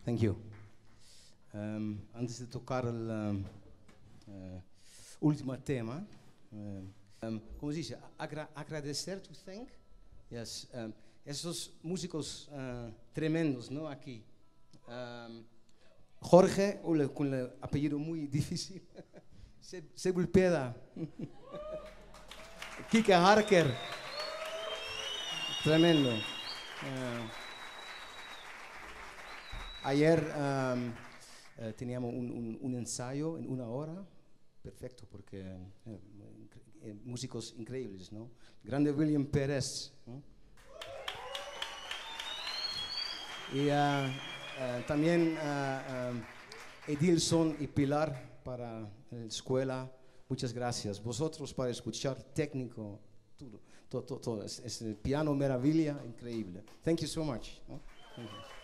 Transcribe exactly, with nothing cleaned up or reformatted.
Thank you. Um, antes de tocar el um, uh, último tema, um, um, ¿cómo se dice? Agra agradecer, to thank. Yes. Um, esos músicos uh, tremendos, ¿no? Aquí. Um, Jorge, con el apellido muy difícil. Sepúlveda. Kike, Harker. Tremendo. Uh, ayer um, uh, teníamos un, un, un ensayo en una hora. Perfecto, porque uh, eh, músicos increíbles, ¿no? Grande William Pérez, ¿no? Y uh, uh, también uh, um, Edilson y Pilar para la escuela. Muchas gracias. Vosotros para escuchar técnico, todo, todo, todo, todo. Es, es el piano maravilla, increíble. Thank you so much. ¿No? Thank you.